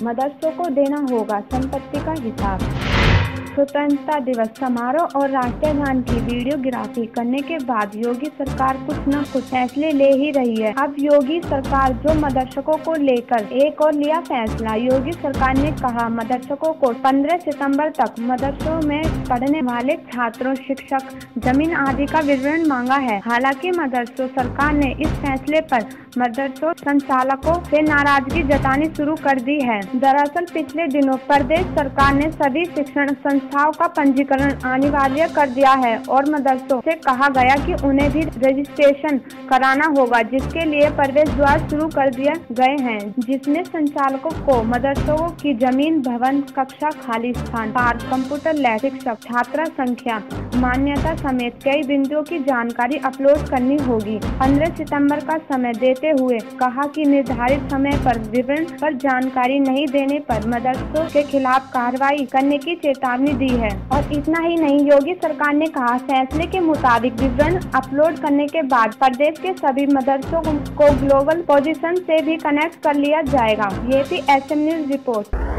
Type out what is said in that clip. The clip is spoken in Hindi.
मदरसों को देना होगा संपत्ति का हिसाब। स्वतंत्रता दिवस समारोह और राष्ट्रीय गान की वीडियोग्राफी करने के बाद योगी सरकार कुछ न कुछ फैसले ले ही रही है। अब योगी सरकार जो मदरसों को लेकर एक और लिया फैसला। योगी सरकार ने कहा मदरसों को 15 सितंबर तक मदरसों में पढ़ने वाले छात्रों, शिक्षक, जमीन आदि का विवरण मांगा है। हालांकि मदरसों सरकार ने इस फैसले पर मदरसों संचालकों से नाराजगी जतानी शुरू कर दी है। दरअसल पिछले दिनों प्रदेश सरकार ने सभी शिक्षण संस्थाओं का पंजीकरण अनिवार्य कर दिया है और मदरसों से कहा गया कि उन्हें भी रजिस्ट्रेशन कराना होगा, जिसके लिए प्रवेश द्वार शुरू कर दिए गए हैं, जिसमें संचालकों को मदरसों की जमीन, भवन, कक्षा, खाली स्थान, पार्क, कंप्यूटर लैब, शिक्षक, छात्रा संख्या, मान्यता समेत कई बिंदुओं की जानकारी अपलोड करनी होगी। 15 सितंबर का समय देते हुए कहा कि निर्धारित समय पर विवरण पर जानकारी नहीं देने पर मदरसों के खिलाफ कार्रवाई करने की चेतावनी दी है। और इतना ही नहीं, योगी सरकार ने कहा फैसले के मुताबिक विवरण अपलोड करने के बाद प्रदेश के सभी मदरसों को ग्लोबल पोजीशन से भी कनेक्ट कर लिया जाएगा। ये थी SM न्यूज़ रिपोर्ट।